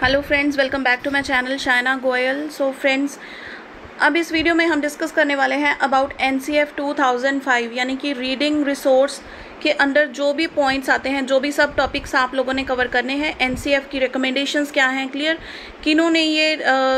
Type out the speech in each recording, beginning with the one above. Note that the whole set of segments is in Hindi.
Hello friends, welcome back to my channel Shaina Goyal. So friends, अब इस वीडियो में हम डिस्कस करने वाले हैं अबाउट NCF 2005 यानी कि रीडिंग रिसोर्स के अंदर जो भी पॉइंट्स आते हैं, जो भी सब टॉपिक्स आप लोगों ने कवर करने हैं, NCF की रिकमेंडेशंस क्या हैं, क्लियर किन्होंने ये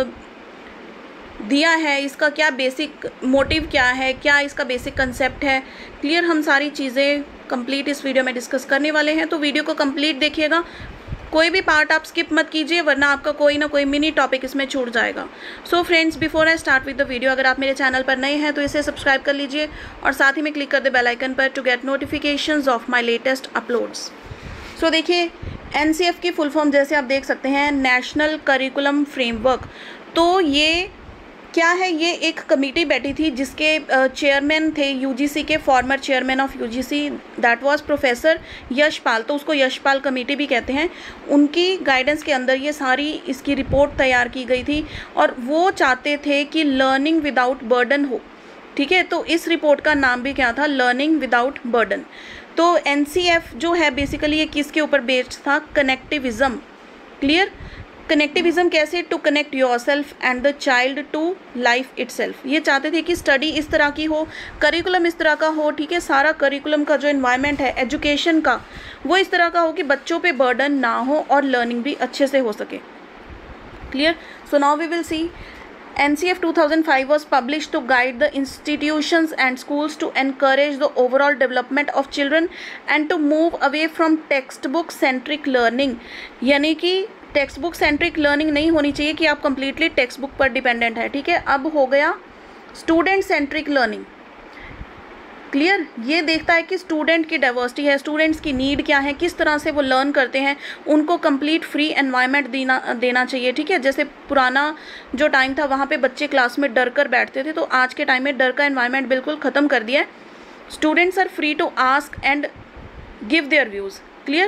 दिया है, इसका क्या बेसिक मोटिव क्या है, क्या इसका बेसिक कंसेप्ट है, क्लियर हम सारी चीज़ें कंप्लीट इस वीडियो में डिस्कस करने वाले हैं। तो वीडियो को कंप्लीट देखिएगा, कोई भी पार्ट आप स्किप मत कीजिए वरना आपका कोई ना कोई मिनी टॉपिक इसमें छूट जाएगा। So friends, before I start with the video, अगर आप मेरे चैनल पर नए हैं तो इसे सब्सक्राइब कर लीजिए और साथ ही में क्लिक कर दे बेल आइकन पर to get notifications of my latest uploads. So देखिए, NCF की फुल फॉर्म जैसे आप देख सकते हैं, नेशनल करिकुलम फ्रेमवर्क। तो ये क्या है, ये एक कमेटी बैठी थी जिसके चेयरमैन थे UGC के, former chairman of UGC that was professor Yashpal, तो उसको यशपाल कमेटी भी कहते हैं। उनकी गाइडेंस के अंदर ये सारी इसकी रिपोर्ट तैयार की गई थी और वो चाहते थे कि लर्निंग विदाउट बर्डन हो। ठीक है, तो इस रिपोर्ट का नाम भी क्या था, लर्निंग विदाउट बर्डन। तो NCF जो है बेसिकली ये किसके ऊपर बेस्ड था, कनेक्टिविज़म। क्लियर, कनेक्टिविज़म कैसे, to connect yourself and the child to life itself. ये चाहते थे कि स्टडी इस तरह की हो, करिकुलम इस तरह का हो, ठीक है, सारा करिकुलम का जो एनवायरनमेंट है एजुकेशन का वो इस तरह का हो कि बच्चों पे बर्डन ना हो और लर्निंग भी अच्छे से हो सके। Clear, so now we will see NCF 2005 was published to guide the institutions and schools to encourage the overall development of children and to move away from textbook centric learning। यानी कि टेक्स्ट बुक सेंट्रिक लर्निंग नहीं होनी चाहिए कि आप कंप्लीटली टेक्स्ट बुक पर डिपेंडेंट है। ठीक है, अब हो गया स्टूडेंट सेंट्रिक लर्निंग। क्लियर, ये देखता है कि स्टूडेंट की डाइवर्सिटी है, स्टूडेंट्स की नीड क्या है, किस तरह से वो लर्न करते हैं, उनको कंप्लीट फ्री एनवायरनमेंट देना चाहिए। ठीक है, जैसे पुराना जो टाइम था वहाँ पे बच्चे क्लास में डर कर बैठते थे, तो आज के टाइम में डर का एनवायरनमेंट बिल्कुल ख़त्म कर दिया है। Students are free to ask and give their views. Clear,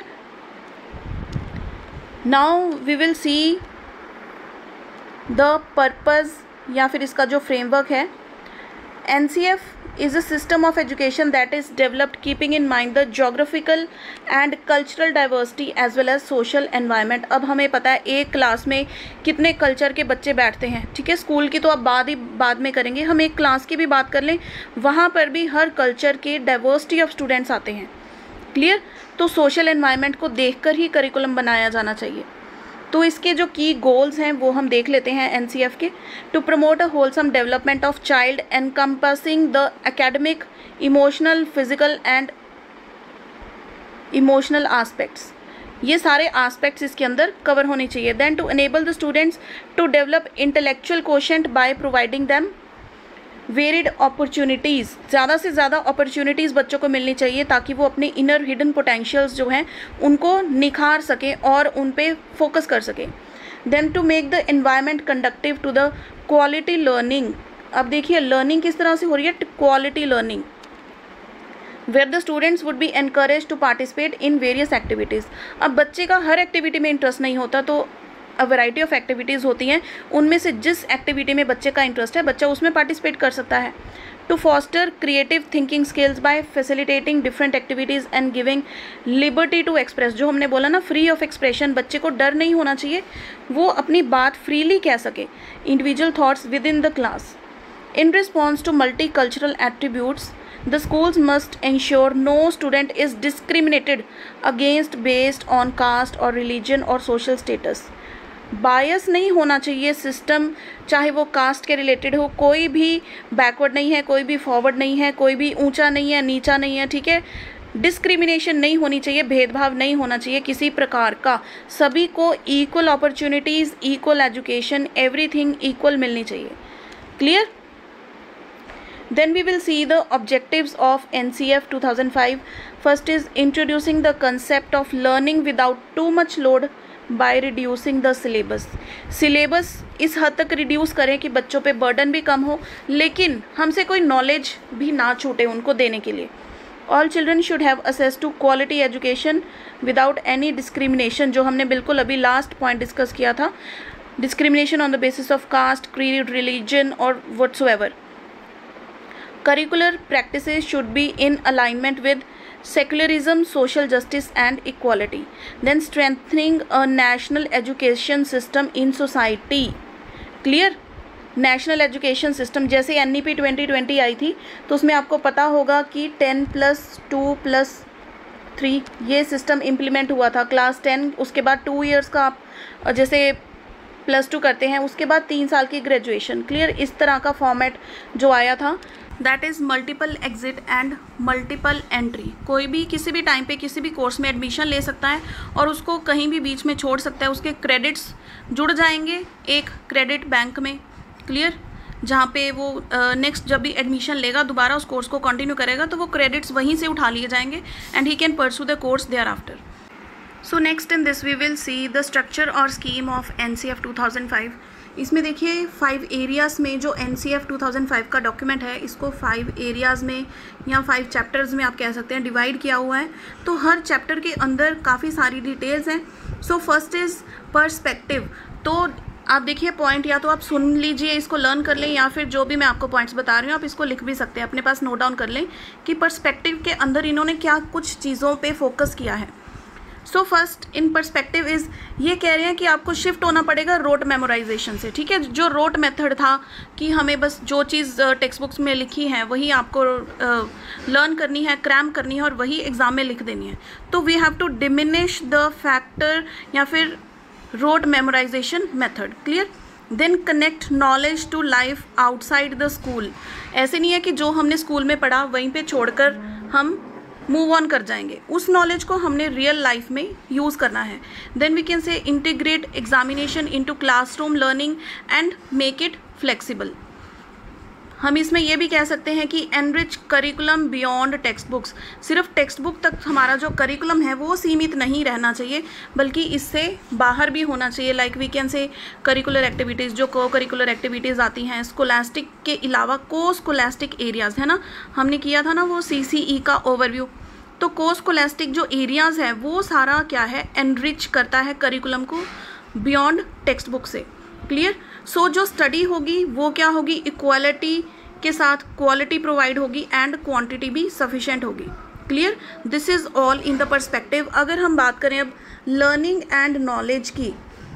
now we will see the purpose या फिर इसका जो फ्रेमवर्क है। NCF is a system of education that is developed keeping in mind the geographical and cultural diversity as well as social environment। अब हमें पता है एक क्लास में कितने कल्चर के बच्चे बैठते हैं। ठीक है, स्कूल की तो अब बाद में करेंगे, हम एक क्लास की भी बात कर लें, वहाँ पर भी हर कल्चर के डाइवर्सिटी ऑफ स्टूडेंट्स आते हैं। क्लियर, तो सोशल एनवायरनमेंट को देखकर ही करिकुलम बनाया जाना चाहिए। तो इसके जो की गोल्स हैं वो हम देख लेते हैं NCF के। To promote a wholesome development of child encompassing the academic, emotional, physical and emotional aspects, ये सारे आस्पेक्ट्स इसके अंदर कवर होने चाहिए। Then to enable the students to develop intellectual quotient by providing them varied opportunities, ज़्यादा से ज़्यादा अपॉर्चुनिटीज़ बच्चों को मिलनी चाहिए ताकि वो अपने इनर हिडन पोटेंशियल्स जो हैं उनको निखार सकें और उन पे फोकस कर सकें। Then to make the environment conductive to the quality learning. अब देखिए लर्निंग किस तरह से हो रही है, quality learning, where the students would be encourage to participate in various activities. अब बच्चे का हर एक्टिविटी में इंटरेस्ट नहीं होता, तो अ वैरायटी ऑफ एक्टिविटीज़ होती हैं, उनमें से जिस एक्टिविटी में बच्चे का इंटरेस्ट है बच्चा उसमें पार्टिसिपेट कर सकता है। To foster creative thinking skills by facilitating different activities and giving liberty to express, जो हमने बोला ना, फ्री ऑफ एक्सप्रेशन, बच्चे को डर नहीं होना चाहिए, वो अपनी बात फ्रीली कह सके, individual thoughts within the class. In response to multicultural attributes the schools must ensure no student is discriminated against based on caste or religion or social status। Bias नहीं होना चाहिए सिस्टम, चाहे वो कास्ट के रिलेटेड हो, कोई भी बैकवर्ड नहीं है, कोई भी फॉरवर्ड नहीं है, कोई भी ऊंचा नहीं है, नीचा नहीं है। ठीक है, डिस्क्रिमिनेशन नहीं होनी चाहिए, भेदभाव नहीं होना चाहिए किसी प्रकार का, सभी को equal opportunities, equal education, everything equal मिलनी चाहिए। Clear, then we will see the objectives of NCF 2005। first is introducing the concept of learning without too much load by reducing the syllabus। syllabus इस हद तक रिड्यूस करें कि बच्चों पे बर्डन भी कम हो लेकिन हमसे कोई नॉलेज भी ना छूटे उनको देने के लिए। all children should have access to quality education without any discrimination, जो हमने बिल्कुल अभी लास्ट पॉइंट डिस्कस किया था, discrimination on the basis of caste, creed, religion or whatsoever। Curricular practices should be in alignment with secularism, social justice and equality. Then strengthening a national education system in society. Clear? National education system, जैसे NEP 2020 आई थी तो उसमें आपको पता होगा कि 10+2+3 ये सिस्टम इम्प्लीमेंट हुआ था। क्लास 10 उसके बाद 2 इयर्स का आप जैसे +2 करते हैं, उसके बाद 3 साल की ग्रेजुएशन। क्लियर? इस तरह का फॉर्मेट जो आया था, that is multiple exit and multiple entry. कोई भी किसी भी टाइम पे किसी भी कोर्स में एडमिशन ले सकता है और उसको कहीं भी बीच में छोड़ सकता है। उसके क्रेडिट्स जुड़ जाएंगे एक क्रेडिट बैंक में। क्लियर? जहाँ पे वो नेक्स्ट जब भी एडमिशन लेगा दोबारा उस कोर्स को कंटिन्यू करेगा तो वो क्रेडिट्स वहीं से उठा लिए जाएंगे and he can pursue the course thereafter. So next in this we will see the structure और स्कीम ऑफ NCF 2005। इसमें देखिए 5 एरियाज़ में जो NCF 2005 का डॉक्यूमेंट है, इसको 5 एरियाज़ में या 5 चैप्टर्स में आप कह सकते हैं डिवाइड किया हुआ है। तो हर चैप्टर के अंदर काफ़ी सारी डिटेल्स हैं। So first is perspective. तो आप देखिए पॉइंट या तो आप सुन लीजिए, इसको लर्न कर लें, या फिर जो भी मैं आपको पॉइंट्स बता रही हूँ आप इसको लिख भी सकते हैं, अपने पास नोट डाउन कर लें कि पर्सपेक्टिव के अंदर इन्होंने क्या कुछ चीज़ों पे फोकस किया है। So first in perspective is, ये कह रहे हैं कि आपको शिफ्ट होना पड़ेगा रोट मेमोराइजेशन से। ठीक है? जो रोट मेथड था कि हमें बस जो चीज़ टेक्स्ट बुक्स में लिखी है वही आपको लर्न करनी है, क्रैम करनी है और वही एग्ज़ाम में लिख देनी है। तो we have to diminish the factor या फिर rote memorization method. Clear? Then connect knowledge to life outside the school. ऐसे नहीं है कि जो हमने स्कूल में पढ़ा वहीं पे छोड़कर हम मूव ऑन कर जाएंगे, उस नॉलेज को हमने रियल लाइफ में यूज़ करना है। Then we can say integrate examination into classroom learning and make it flexible. हम इसमें ये भी कह सकते हैं कि enrich curriculum beyond textbooks. सिर्फ टेक्स्ट बुक तक हमारा जो करिकुलम है वो सीमित नहीं रहना चाहिए, बल्कि इससे बाहर भी होना चाहिए। Like we can say curricular activities, जो को करिकुलर एक्टिविटीज़ आती हैं स्कोलास्टिक के अलावा, को स्कोलास्टिक एरियाज़ है ना, हमने किया था ना वो CCE का ओवरव्यू। तो को स्कोलास्टिक जो एरियाज़ है वो सारा क्या है, एनरिच करता है करिकुलम को बियॉन्ड टेक्स्ट बुक से। क्लियर? सो जो स्टडी होगी वो क्या होगी, इक्वालिटी के साथ क्वालिटी प्रोवाइड होगी एंड क्वांटिटी भी सफिशिएंट होगी। Clear? This is all in the perspective. अगर हम बात करें अब लर्निंग एंड नॉलेज की,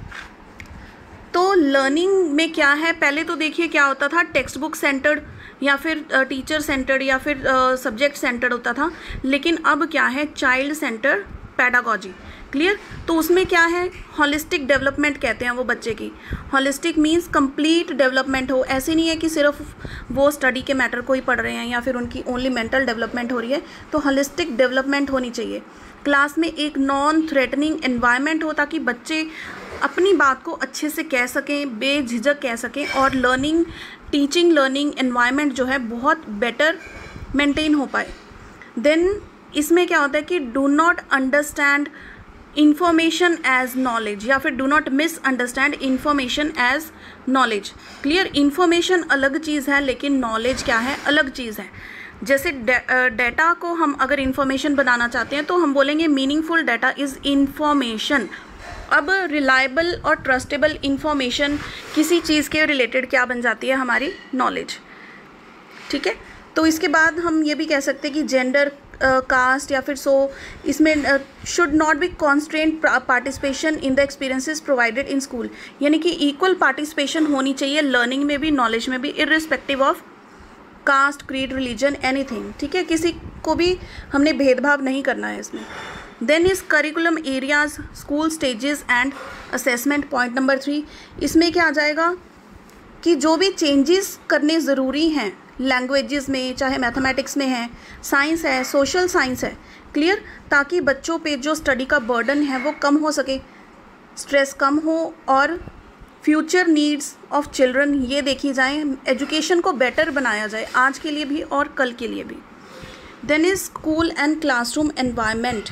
तो लर्निंग में क्या है, पहले तो देखिए क्या होता था, टेक्स्ट बुक सेंटर्ड या फिर टीचर सेंटर्ड या फिर सब्जेक्ट सेंटर्ड होता था, लेकिन अब क्या है, चाइल्ड सेंटर्ड पैडागॉजी। क्लियर? तो उसमें क्या है, हॉलिस्टिक डेवलपमेंट कहते हैं वो बच्चे की। हॉलिस्टिक मीन्स कंप्लीट डेवलपमेंट हो। ऐसे नहीं है कि सिर्फ वो स्टडी के मैटर को ही पढ़ रहे हैं या फिर उनकी ओनली मेंटल डेवलपमेंट हो रही है, तो हॉलिस्टिक डेवलपमेंट होनी चाहिए। क्लास में एक नॉन थ्रेटनिंग एनवायरनमेंट हो ताकि बच्चे अपनी बात को अच्छे से कह सकें, बेझिझक कह सकें, और लर्निंग टीचिंग लर्निंग एनवायरनमेंट जो है बहुत बेटर मेंटेन हो पाए। देन इसमें क्या होता है कि do not understand information as knowledge, या फिर do not misunderstand information as knowledge. Clear? Information अलग चीज़ है लेकिन नॉलेज क्या है, अलग चीज़ है। जैसे डेटा को हम अगर इंफॉर्मेशन बनाना चाहते हैं तो हम बोलेंगे मीनिंगफुल डाटा इज़ इंफॉर्मेशन। अब रिलायबल और ट्रस्टेबल इंफॉर्मेशन किसी चीज़ के रिलेटेड क्या बन जाती है, हमारी नॉलेज। ठीक है? तो इसके बाद हम ये भी कह सकते हैं कि जेंडर, कास्ट या फिर इसमें should not be constraint participation in the experiences provided in school, यानी कि इक्वल पार्टिसिपेशन होनी चाहिए लर्निंग में भी, नॉलेज में भी, irrespective of caste, creed, religion, anything. ठीक है? किसी को भी हमने भेदभाव नहीं करना है इसमें। Then is curriculum areas, school stages and assessment. Point number 3, इसमें क्या आ जाएगा कि जो भी चेंजेस करने ज़रूरी हैं लैंग्वेजेस में, चाहे मैथमेटिक्स में है, साइंस है, सोशल साइंस है। क्लियर? ताकि बच्चों पे जो स्टडी का बर्डन है वो कम हो सके, स्ट्रेस कम हो और फ्यूचर नीड्स ऑफ चिल्ड्रन ये देखी जाए, एजुकेशन को बेटर बनाया जाए आज के लिए भी और कल के लिए भी। Then is school and classroom environment.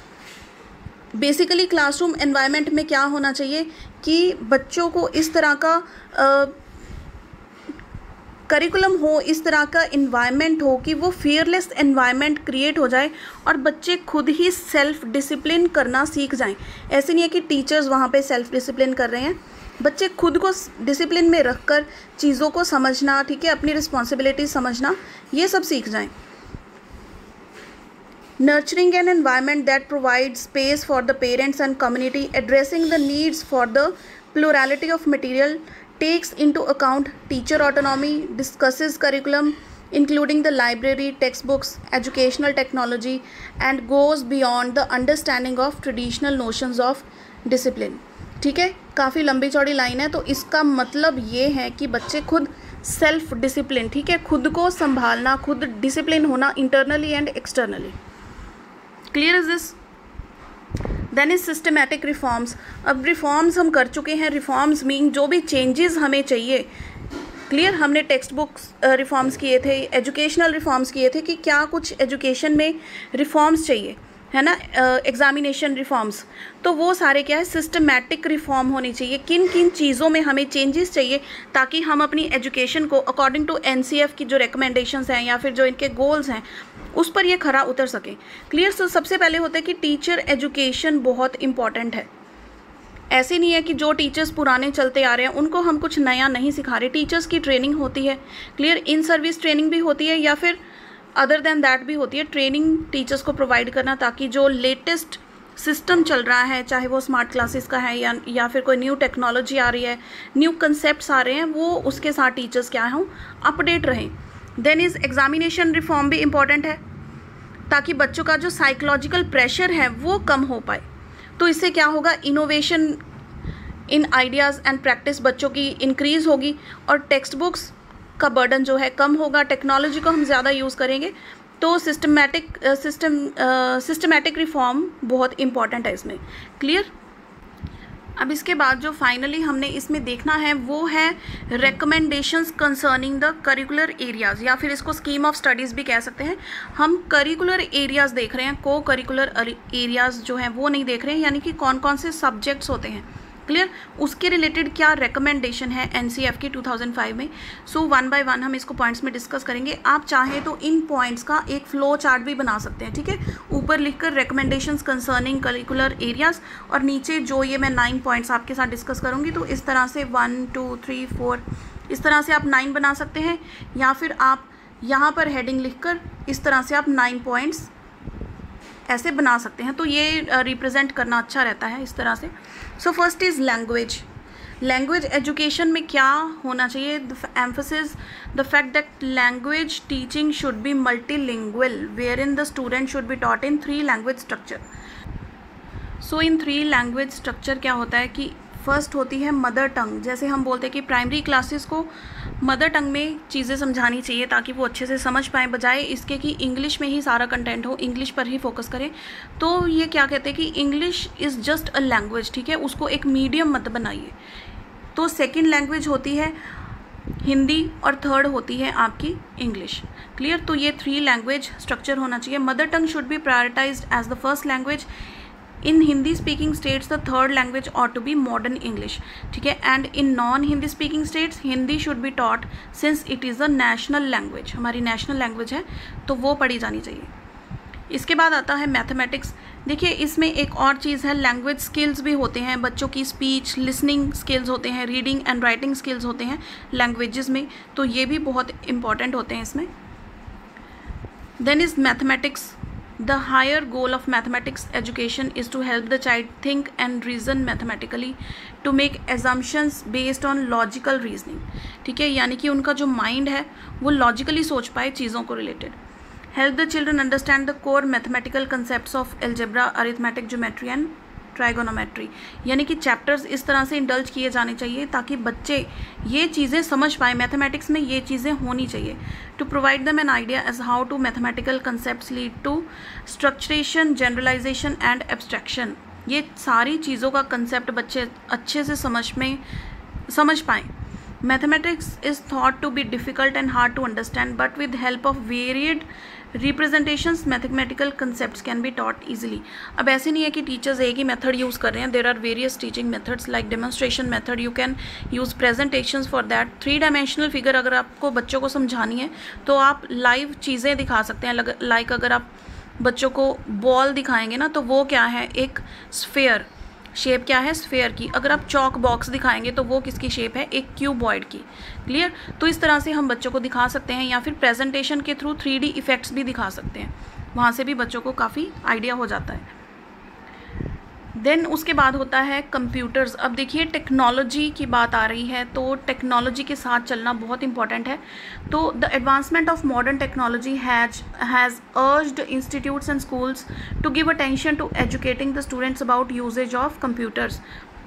Basically classroom environment में क्या होना चाहिए कि बच्चों को इस तरह का करिकुलम हो, इस तरह का इन्वायरमेंट हो कि वो फियरलेस इन्वायरमेंट क्रिएट हो जाए और बच्चे खुद ही सेल्फ डिसिप्लिन करना सीख जाएं। ऐसे नहीं है कि टीचर्स वहाँ पे सेल्फ डिसिप्लिन कर रहे हैं, बच्चे खुद को डिसिप्लिन में रखकर चीज़ों को समझना, ठीक है, अपनी रिस्पॉन्सिबिलिटी समझना, ये सब सीख जाएं। nurturing an environment that provides space for the parents and community, addressing the needs for the plurality of material, takes into account teacher autonomy, discusses curriculum including the library, textbooks, educational technology, and goes beyond the understanding of traditional notions of discipline। ठीक है, काफ़ी लंबी चौड़ी लाइन है, तो इसका मतलब ये है कि बच्चे खुद सेल्फ डिसिप्लिन, ठीक है, खुद को संभालना, खुद डिसिप्लिन होना internally and externally. Clear is this? Then is systematic reforms. अब रिफॉर्म्स हम कर चुके हैं। रिफॉर्म्स मीन जो भी चेंजेस हमें चाहिए। क्लियर, हमने टेक्स्ट बुक्स रिफॉर्म्स किए थे, एजुकेशनल रिफॉर्म्स किए थे कि क्या कुछ एजुकेशन में रिफॉर्म्स चाहिए, है ना, एग्जामिनेशन रिफॉर्म्स, तो वो सारे क्या है, सिस्टमैटिक रिफॉर्म होनी चाहिए। किन किन चीज़ों में हमें चेंजेस चाहिए ताकि हम अपनी एजुकेशन को अकॉर्डिंग टू एनसीएफ की जो रिकमेंडेशंस हैं या फिर जो इनके गोल्स हैं उस पर ये खरा उतर सके। क्लियर, तो सबसे पहले होता है कि टीचर एजुकेशन बहुत इंपॉर्टेंट है। ऐसे नहीं है कि जो टीचर्स पुराने चलते आ रहे हैं उनको हम कुछ नया नहीं सिखा रहे। टीचर्स की ट्रेनिंग होती है, क्लियर, इन सर्विस ट्रेनिंग भी होती है या फिर अदर देन दैट भी होती है। ट्रेनिंग टीचर्स को प्रोवाइड करना ताकि जो लेटेस्ट सिस्टम चल रहा है, चाहे वो स्मार्ट क्लासेस का है या फिर कोई न्यू टेक्नोलॉजी आ रही है, न्यू कंसेप्ट्स आ रहे हैं, वो उसके साथ टीचर्स क्या हों, अपडेट रहें। देन इज़ एग्जामिनेशन रिफॉर्म भी इम्पॉर्टेंट है ताकि बच्चों का जो साइकोलॉजिकल प्रेशर है वो कम हो पाए। तो इससे क्या होगा, innovation in ideas and practice बच्चों की इंक्रीज़ होगी और टेक्स्ट बुक्स का बर्डन जो है कम होगा। टेक्नोलॉजी को हम ज़्यादा यूज़ करेंगे, तो सिस्टमैटिक रिफॉर्म बहुत इंपॉर्टेंट है इसमें। क्लियर? अब इसके बाद जो फाइनली हमने इसमें देखना है वो है recommendations concerning the curricular areas, या फिर इसको स्कीम ऑफ स्टडीज़ भी कह सकते हैं। हम करिकुलर एरियाज़ देख रहे हैं, को करिकुलर एरियाज़ जो हैं वो नहीं देख रहे हैं, यानी कि कौन कौन से सब्जेक्ट्स होते हैं। क्लियर, उसके रिलेटेड क्या रिकमेंडेशन है एनसीएफ की 2005 में। सो वन बाय वन हम इसको पॉइंट्स में डिस्कस करेंगे। आप चाहें तो इन पॉइंट्स का एक फ्लो चार्ट भी बना सकते हैं, ठीक है, ऊपर लिखकर रिकमेंडेशंस कंसर्निंग करिकुलर एरियाज़ और नीचे जो ये मैं 9 पॉइंट्स आपके साथ डिस्कस करूँगी, तो इस तरह से 1 2 3 4 इस तरह से आप 9 बना सकते हैं, या फिर आप यहाँ पर हेडिंग लिखकर इस तरह से आप 9 पॉइंट्स ऐसे बना सकते हैं। तो ये रिप्रेजेंट करना अच्छा रहता है इस तरह से। So first is language. Language education में क्या होना चाहिए, the emphasis the fact that language teaching should be multilingual wherein the student should be taught in 3 language structure. So in 3 language structure क्या होता है कि फर्स्ट होती है मदर टंग। जैसे हम बोलते हैं कि प्राइमरी क्लासेस को मदर टंग में चीज़ें समझानी चाहिए ताकि वो अच्छे से समझ पाएँ, बजाय इसके कि इंग्लिश में ही सारा कंटेंट हो, इंग्लिश पर ही फोकस करें। तो ये क्या कहते हैं कि English is just a language, ठीक है, उसको एक मीडियम मत बनाइए। तो सेकेंड लैंग्वेज होती है हिंदी और थर्ड होती है आपकी इंग्लिश। क्लियर, तो ये 3 लैंग्वेज स्ट्रक्चर होना चाहिए। Mother tongue should be prioritized as the first language. In Hindi speaking states the third language ought to be modern English, ठीक है, and in non Hindi speaking states Hindi should be taught since it is a national language, हमारी national language है तो वो पढ़ी जानी चाहिए। इसके बाद आता है मैथमेटिक्स। देखिए इसमें एक और चीज़ है, लैंग्वेज स्किल्स भी होते हैं बच्चों की, स्पीच लिसनिंग स्किल्स होते हैं, रीडिंग एंड राइटिंग स्किल्स होते हैं लैंग्वेजेस में, तो ये भी बहुत इंपॉर्टेंट होते हैं इसमें। Then is mathematics. The higher goal of mathematics education is to help the child think and reason mathematically, to make assumptions based on logical reasoning, ठीक है, यानी कि उनका जो माइंड है वो लॉजिकली सोच पाए चीज़ों को related. Help the children understand the core mathematical concepts of algebra, arithmetic, geometry and trigonometry, यानी कि चैप्टर्स इस तरह से इंडल्ज किए जाने चाहिए ताकि बच्चे ये चीज़ें समझ पाए, मैथमेटिक्स में ये चीज़ें होनी चाहिए। To provide them an idea as how to mathematical concepts lead to structuration, generalization and abstraction. ये सारी चीज़ों का कंसेप्ट बच्चे अच्छे से समझ पाएँ। Mathematics is thought to be difficult and hard to understand, but with help of varied representations, mathematical concepts can be taught easily. अब ऐसे नहीं है कि टीचर्स एक ही मेथड यूज़ कर रहे हैं, there are various teaching methods like demonstration method, you can use presentations for that. 3-dimensional figure अगर आपको बच्चों को समझानी है तो आप लाइव चीज़ें दिखा सकते हैं, लाइक अगर आप बच्चों को बॉल दिखाएंगे ना तो वो क्या है, एक स्फेयर शेप क्या है, स्फेयर की। अगर आप चॉक बॉक्स दिखाएंगे तो वो किसकी शेप है, एक क्यूबॉइड की। क्लियर, तो इस तरह से हम बच्चों को दिखा सकते हैं, या फिर प्रेजेंटेशन के थ्रू 3D इफेक्ट्स भी दिखा सकते हैं। वहाँ से भी बच्चों को काफ़ी आइडिया हो जाता है। देन उसके बाद होता है कंप्यूटर्स। अब देखिए टेक्नोलॉजी की बात आ रही है तो टेक्नोलॉजी के साथ चलना बहुत इंपॉर्टेंट है। तो the advancement of modern technology has urged institutes and schools to give attention to educating the students about usages of computers.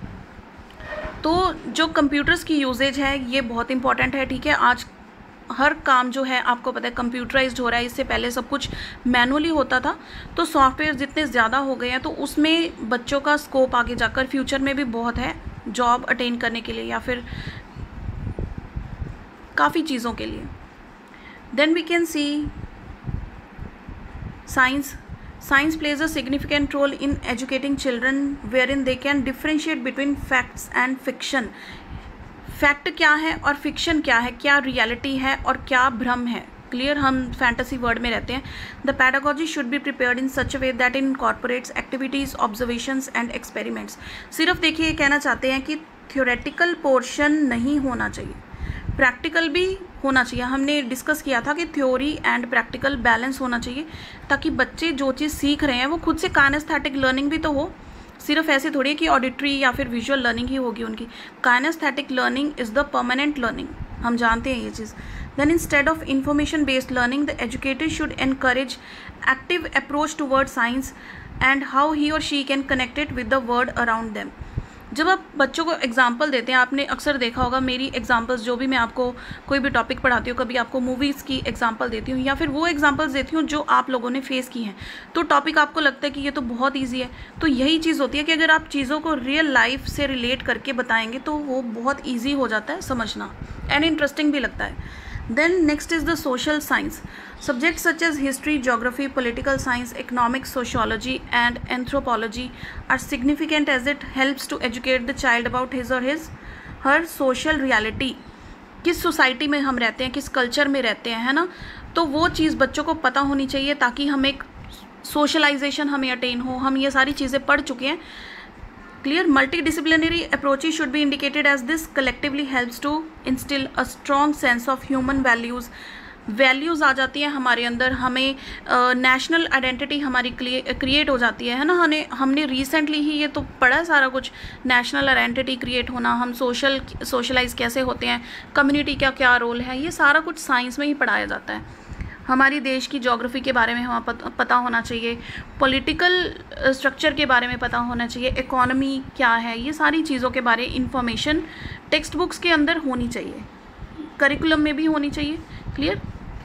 तो जो कंप्यूटर्स की यूजेज है ये बहुत इंपॉर्टेंट है, ठीक है। आज हर काम जो है आपको पता है कंप्यूटराइज्ड हो रहा है, इससे पहले सब कुछ मैनुअली होता था। तो सॉफ्टवेयर जितने ज़्यादा हो गए हैं तो उसमें बच्चों का स्कोप आगे जाकर फ्यूचर में भी बहुत है, जॉब अटेन करने के लिए या फिर काफ़ी चीज़ों के लिए। Then we can see science plays a significant role in educating children wherein they can differentiate between facts and fiction। Fact क्या है और फिक्शन क्या है, क्या रियलिटी है और क्या भ्रम है। क्लियर, हम फैंटेसी वर्ल्ड में रहते हैं। The pedagogy should be prepared in such a way that in incorporates activities, observations and experiments. सिर्फ देखिए ये कहना चाहते हैं कि थ्योरेटिकल पोर्शन नहीं होना चाहिए, प्रैक्टिकल भी होना चाहिए। हमने डिस्कस किया था कि थ्योरी एंड प्रैक्टिकल बैलेंस होना चाहिए ताकि बच्चे जो चीज़ सीख रहे हैं वो खुद से काइनेस्थेटिक लर्निंग भी तो हो। सिर्फ ऐसे थोड़ी है कि ऑडिटरी या फिर विजुअल लर्निंग ही होगी उनकी। Kinesthetic learning is the permanent learning, हम जानते हैं ये चीज़। Then instead of information based learning the educator should encourage active approach toward science and how he और she can connect it with the world around them. जब आप बच्चों को एग्जाम्पल देते हैं, आपने अक्सर देखा होगा मेरी एग्जाम्पल्स जो भी मैं आपको कोई भी टॉपिक पढ़ाती हूँ, कभी आपको मूवीज़ की एग्जाम्पल देती हूँ या फिर वो एग्जाम्पल्स देती हूँ जो आप लोगों ने फेस की हैं, तो टॉपिक आपको लगता है कि ये तो बहुत ईजी है। तो यही चीज़ होती है कि अगर आप चीज़ों को रियल लाइफ से रिलेट करके बताएंगे तो वो बहुत ईजी हो जाता है समझना एंड इंटरेस्टिंग भी लगता है। Then next is the social science. Subjects such as history, geography, political science, economics, sociology and anthropology are significant as it helps to educate the child about his or her social reality. किस सोसाइटी में हम रहते हैं, किस कल्चर में रहते हैं, है ना। तो वो चीज़ बच्चों को पता होनी चाहिए ताकि हम एक सोशलाइजेशन हमें अटेन हो। हम ये सारी चीज़ें पढ़ चुके हैं। Clear, multidisciplinary approaches should be indicated as this collectively helps to instill a strong sense of human values। Values आ जाती हैं हमारे अंदर, हमें नेशनल आइडेंटिटी हमारी क्रिएट हो जाती है ना। हमने रिसेंटली ही ये तो पढ़ा सारा कुछ, नेशनल आइडेंटिटी क्रिएट होना, हम सोशलाइज कैसे होते हैं, कम्युनिटी का क्या रोल है, ये सारा कुछ साइंस में ही पढ़ाया जाता है। हमारी देश की ज्योग्राफी के बारे में हमें पता होना चाहिए, पॉलिटिकल स्ट्रक्चर के बारे में पता होना चाहिए, इकोनॉमी क्या है, ये सारी चीज़ों के बारे इंफॉर्मेशन टेक्स्ट बुक्स के अंदर होनी चाहिए, करिकुलम में भी होनी चाहिए। Clear.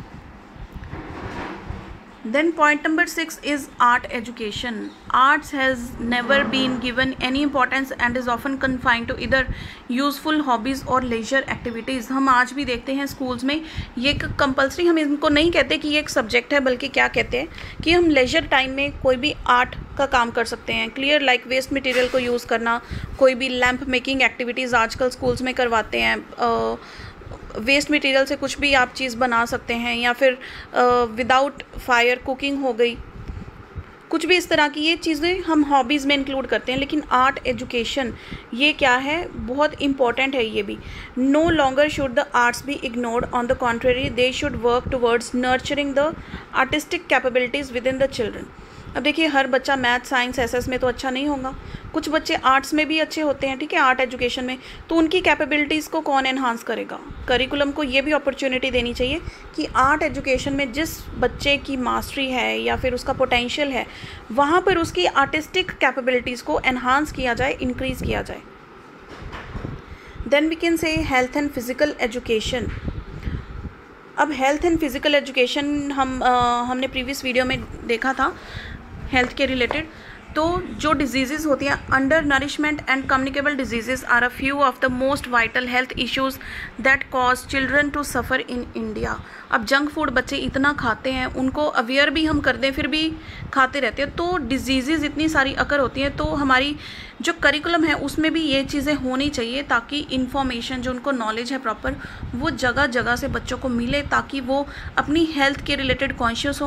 Then point number 6 is art education. Arts has never been given any importance and is often confined to either useful hobbies or leisure activities। हम आज भी देखते हैं स्कूल्स में ये कंपलसरी, हम इनको नहीं कहते कि ये एक सब्जेक्ट है, बल्कि क्या कहते हैं कि हम लेजर टाइम में कोई भी आर्ट का काम कर सकते हैं। क्लियर, लाइक वेस्ट मटेरियल को यूज़ करना, कोई भी लैम्प मेकिंग एक्टिविटीज़ आजकल स्कूल्स में करवाते हैं। वेस्ट मटेरियल से कुछ भी आप चीज़ बना सकते हैं, या फिर विदाउट फायर कुकिंग हो गई, कुछ भी इस तरह की ये चीज़ें हम हॉबीज़ में इंक्लूड करते हैं। लेकिन आर्ट एजुकेशन ये क्या है, बहुत इंपॉर्टेंट है ये भी। No longer should the arts be ignored, on the contrary they should work towards nurturing the artistic capabilities within the children. अब देखिए हर बच्चा मैथ, साइंस, एसएस में तो अच्छा नहीं होगा, कुछ बच्चे आर्ट्स में भी अच्छे होते हैं, ठीक है, आर्ट एजुकेशन में। तो उनकी कैपेबिलिटीज़ को कौन एनहांस करेगा? करिकुलम को ये भी अपॉर्चुनिटी देनी चाहिए कि आर्ट एजुकेशन में जिस बच्चे की मास्टरी है या फिर उसका पोटेंशियल है, वहाँ पर उसकी आर्टिस्टिक कैपेबिलिटीज़ को एनहांस किया जाए, इंक्रीज़ किया जाए। Then we can say health and physical education. अब हेल्थ एंड फिज़िकल एजुकेशन हमने प्रीवियस वीडियो में देखा था हेल्थ के रिलेटेड। तो जो डिजीज़ होती हैं, undernourishment and communicable diseases are a few of the most vital health issues that cause children to suffer in India. अब जंक फूड बच्चे इतना खाते हैं, उनको अवेयर भी हम कर दें फिर भी खाते रहते हैं, तो डिजीज़ इतनी सारी अकर होती हैं। तो हमारी जो करिकुलम है उसमें भी ये चीज़ें होनी चाहिए ताकि इन्फॉर्मेशन जो उनको नॉलेज है प्रॉपर, वो जगह जगह से बच्चों को मिले, ताकि वो अपनी हेल्थ के रिलेटेड कॉन्शियस हो,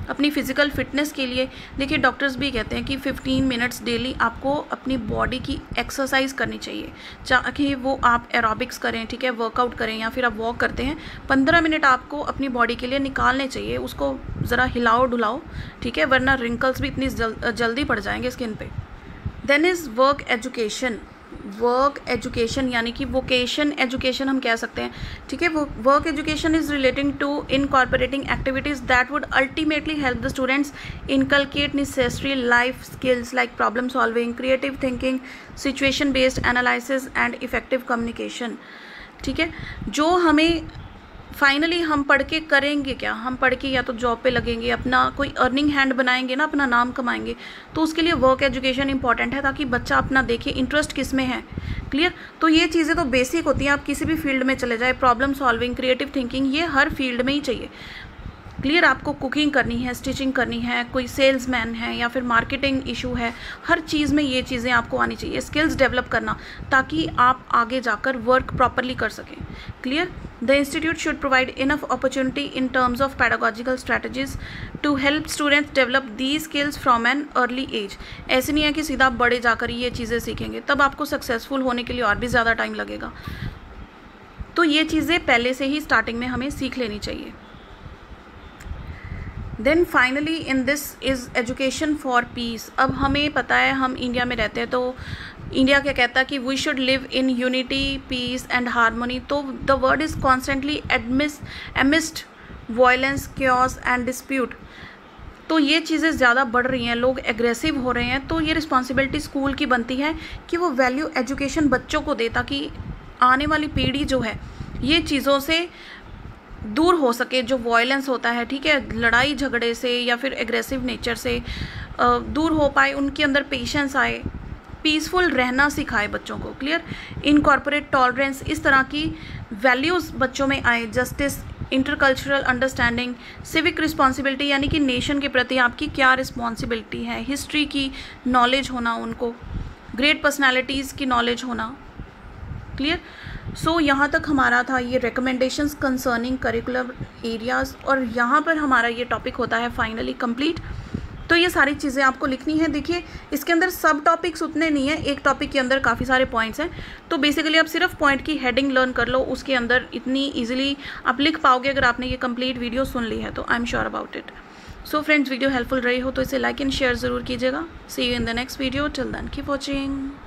अपनी फ़िज़िकल फिटनेस के लिए। देखिए डॉक्टर्स भी कहते हैं कि 15 मिनट्स डेली आपको अपनी बॉडी की एक्सरसाइज करनी चाहिए, चाहे वो आप एरोबिक्स करें, ठीक है, वर्कआउट करें या फिर आप वॉक करते हैं, 15 मिनट आपको अपनी बॉडी के लिए निकालने चाहिए। उसको ज़रा हिलाओ डुलाओ, ठीक है, वरना रिंकल्स भी इतनी जल्दी पड़ जाएंगे स्किन पे। Then is work education. Work education यानी कि वोकेशन एजुकेशन हम कह सकते हैं, ठीक है। वो work education is relating to incorporating activities that would ultimately help the students inculcate necessary life skills like problem solving, creative thinking, situation based analysis and effective communication, ठीक है। जो हमें फाइनली हम पढ़ के करेंगे क्या, हम पढ़ के या तो जॉब पे लगेंगे, अपना कोई अर्निंग हैंड बनाएंगे ना, अपना नाम कमाएंगे, तो उसके लिए वर्क एजुकेशन इंपॉर्टेंट है, ताकि बच्चा अपना देखे इंटरेस्ट किस में है। क्लियर। तो ये चीज़ें तो बेसिक होती हैं, आप किसी भी फील्ड में चले जाए, प्रॉब्लम सॉल्विंग, क्रिएटिव थिंकिंग, ये हर फील्ड में ही चाहिए। क्लियर। आपको कुकिंग करनी है, स्टिचिंग करनी है, कोई सेल्समैन है या फिर मार्केटिंग इशू है, हर चीज़ में ये चीज़ें आपको आनी चाहिए। स्किल्स डेवलप करना ताकि आप आगे जाकर वर्क प्रॉपरली कर सकें। Clear. The institute should provide enough opportunity in terms of pedagogical strategies to help students develop the skills from an early age. ऐसे नहीं है कि सीधा बड़े जाकर ये चीज़ें सीखेंगे, तब आपको सक्सेसफुल होने के लिए और भी ज़्यादा टाइम लगेगा। तो ये चीज़ें पहले से ही स्टार्टिंग में हमें सीख लेनी चाहिए। Then finally in this is education for peace. अब हमें पता है हम इंडिया में रहते हैं, तो इंडिया क्या कहता है कि we should live in unity, peace and harmony. तो the world is constantly amidst violence, chaos and dispute. तो ये चीज़ें ज़्यादा बढ़ रही हैं, लोग एग्रेसिव हो रहे हैं। तो ये रिस्पॉन्सिबिलिटी स्कूल की बनती है कि वो वैल्यू एजुकेशन बच्चों को दे, ताकि आने वाली पीढ़ी जो है ये चीज़ों से दूर हो सके। जो वॉयलेंस होता है, ठीक है, लड़ाई झगड़े से या फिर एग्रेसिव नेचर से दूर हो पाए, उनके अंदर पेशेंस आए, पीसफुल रहना सिखाए बच्चों को। क्लियर। इनकॉर्पोरेट टॉलरेंस, इस तरह की वैल्यूज़ बच्चों में आए। Justice, intercultural understanding, civic responsibility यानी कि नेशन के प्रति आपकी क्या रिस्पॉन्सिबिलिटी है, हिस्ट्री की नॉलेज होना उनको, ग्रेट पर्सनैलिटीज़ की नॉलेज होना। क्लियर। सो यहाँ तक हमारा था ये रिकमेंडेशंस कंसर्निंग करिकुलर एरियाज़, और यहाँ पर हमारा ये टॉपिक होता है फाइनली कंप्लीट। तो ये सारी चीज़ें आपको लिखनी है। देखिए इसके अंदर सब टॉपिक्स उतने नहीं हैं, एक टॉपिक के अंदर काफ़ी सारे पॉइंट्स हैं। तो बेसिकली आप सिर्फ पॉइंट की हेडिंग लर्न कर लो, उसके अंदर इतनी ईजिली आप लिख पाओगे अगर आपने ये कंप्लीट वीडियो सुन ली है तो। I am sure about it. So friends, video helpful रही हो तो इसे लाइक एंड शेयर ज़रूर कीजिएगा। See you in the next video. Till then keep watching.